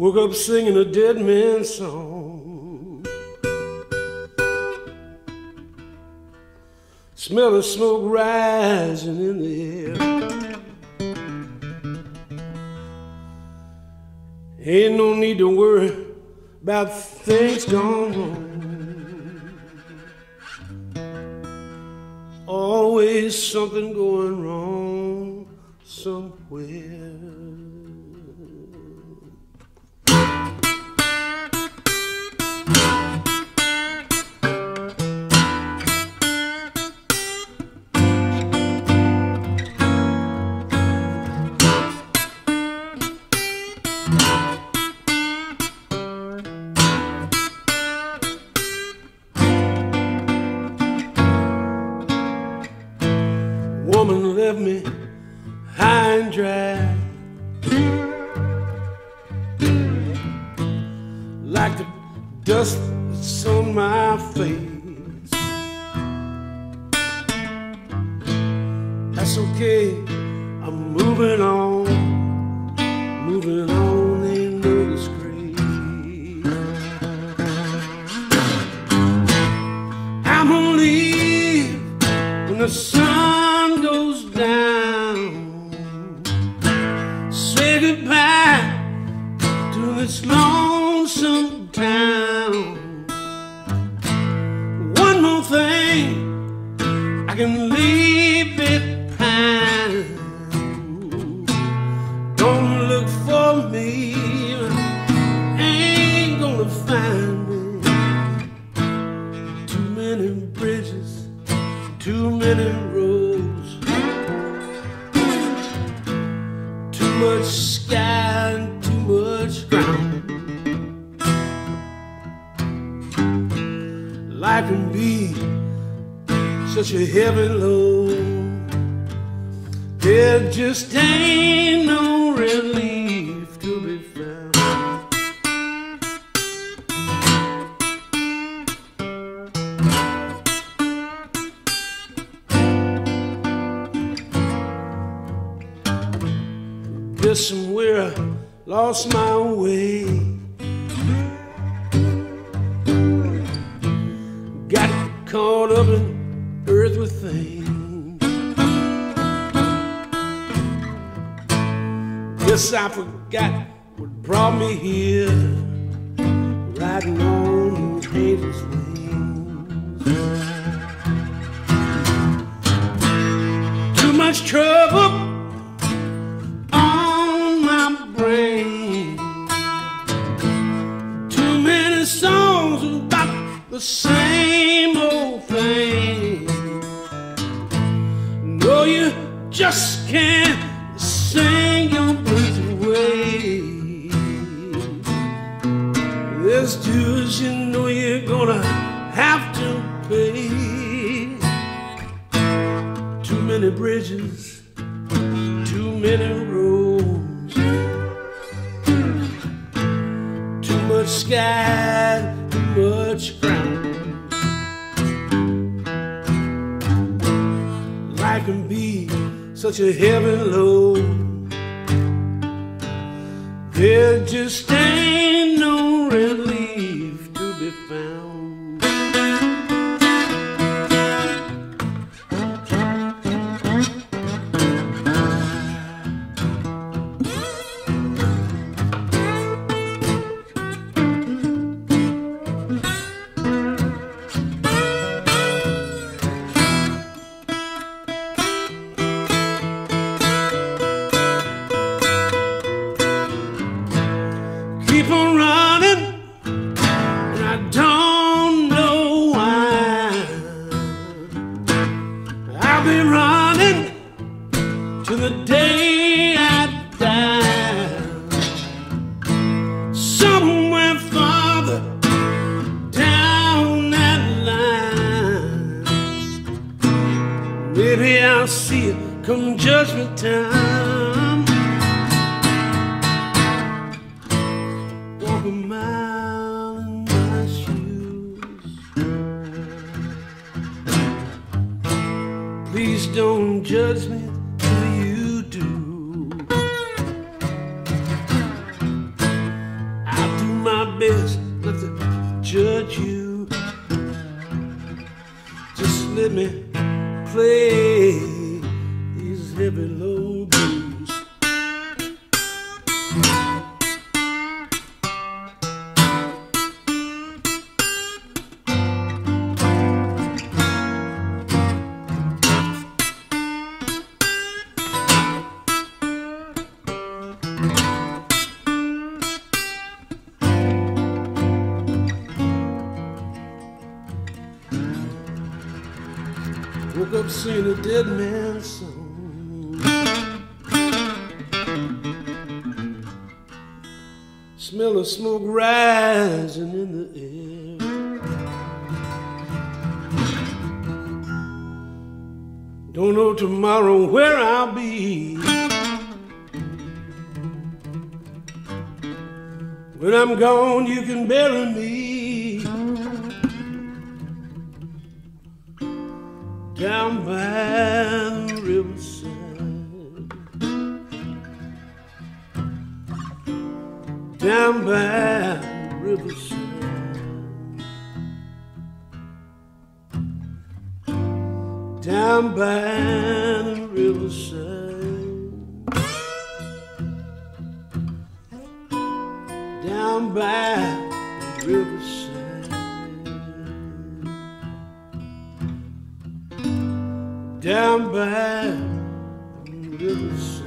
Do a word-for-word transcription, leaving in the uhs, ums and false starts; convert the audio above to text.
woke up singing a dead man's song. Smell of smoke rising in the air. Ain't no need to worry about things gone wrong. Always something going wrong somewhere. Woman left me high and dry, like the dust that's on my face. That's okay, I'm moving on, moving on, ain't no disgrace. I'm gonna leave when the sun goes down. Say goodbye to this lonesome town. One more thing, I can leave it behind. Don't look for me, ain't gonna find me. Too many bridges, too many roads, too much sky and too much ground. Life can be such a heavy load. There just ain't no relief to be found. Just somewhere I lost my way, got caught up in earthly things. Guess I forgot what brought me here, riding on those angels' wings. Too much trouble on my brain, too many songs about the same old thing. No, you just can't sing your blues away. There's dues you know you're gonna have to pay. Too many bridges, too many roads, too much sky, too much ground. Life can be such a heavy load. There just ain't no relief to be found. Keep on running, and I don't know why. I'll be running till the day I die. Somewhere farther down that line, maybe I'll see it come judgment time. Walk a mile in my shoes. Please don't judge me till you do. let me play these heavy low blues. Woke up seeing a dead man's song. Smell of smoke rising in the air. Don't know tomorrow where I'll be. When I'm gone, you can bury me down by the riverside, down by the riverside, down by the riverside, down by the riverside. Down by the riverside.